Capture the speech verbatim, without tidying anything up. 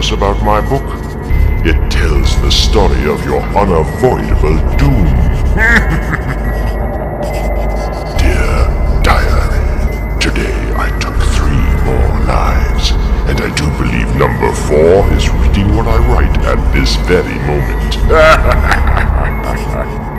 us about my book? It tells the story of your unavoidable doom. Dear Diary, today I took three more lives, and I do believe number four is reading what I write at this very moment.